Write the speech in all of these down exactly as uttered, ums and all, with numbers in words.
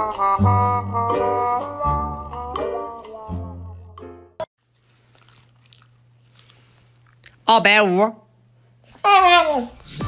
二百五。 二百五。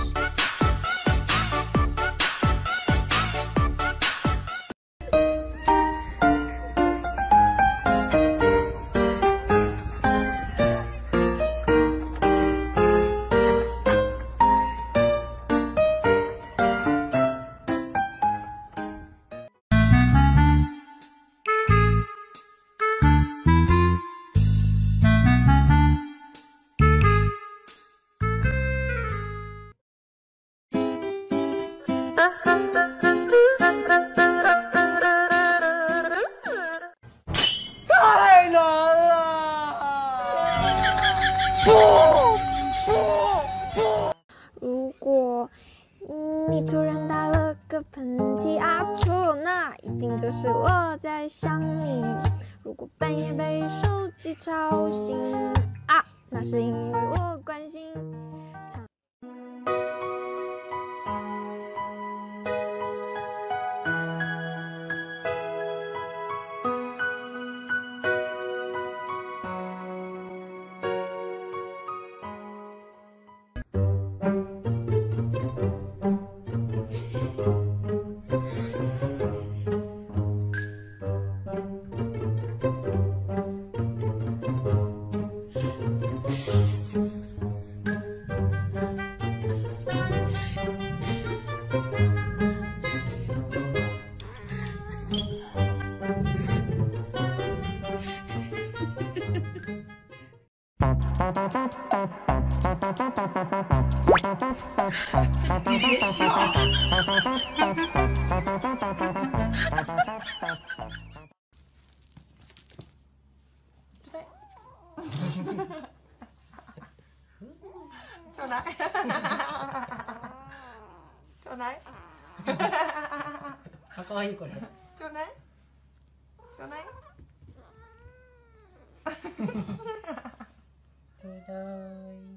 太难了！不不不！ 如果你突然打了个喷嚏啊错，那一定就是我在想你。如果半夜被手机吵醒啊，那是因为我关心。 你别笑。 就来，就来， 可愛いこれ。 就来，就来。 ちょうだい。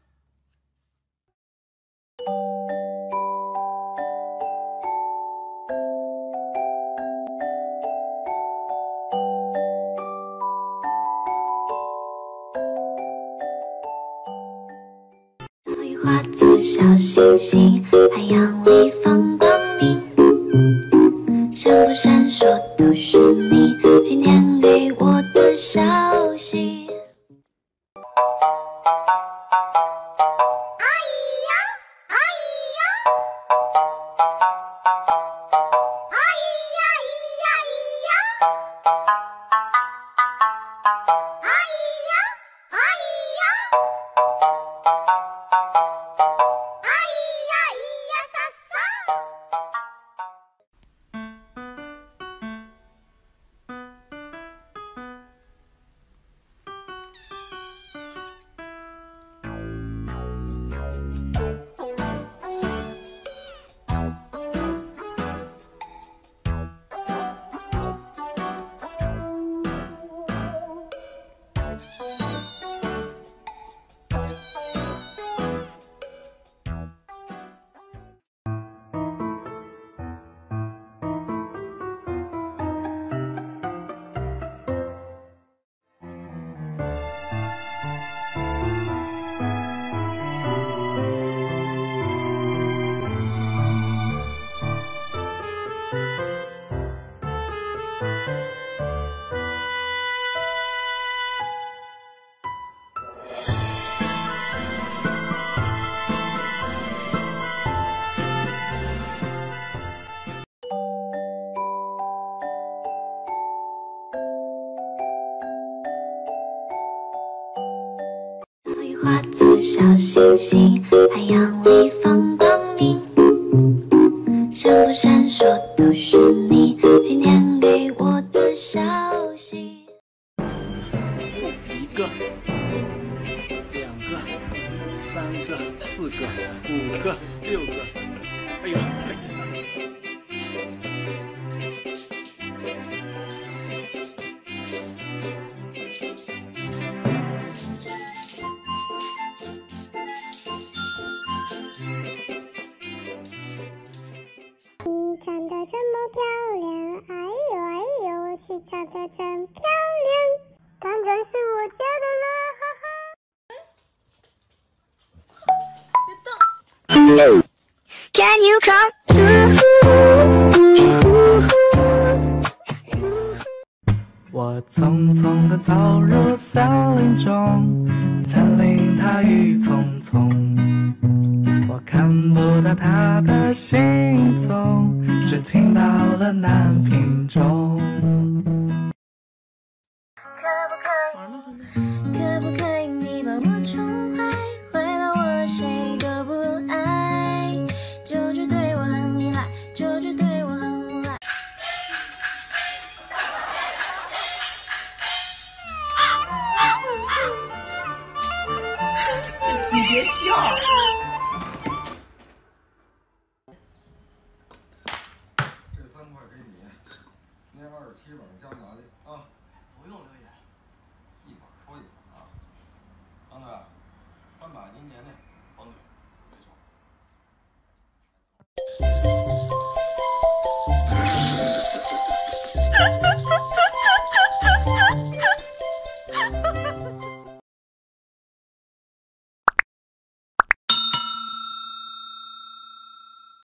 花子小星星，海洋里放光明，闪不闪烁都是你今天给我的消息。花子小星星，海洋里放光明，闪不闪烁都是你今天给我的消息。 一个，两个，三个，四个，五个，六个，哎呦！ 小家真漂亮，当然是我家的了，哈哈。 Can you come through？ 我匆匆地走入森林中，森林它郁葱葱，我看不到它的行踪，只听到了南屏钟。 可不可以你把我宠坏，坏到我谁都不爱，就只对我很依赖，就只对我很无赖。 你别笑。 这三块给你，那二十七本加拿的啊。不用留言。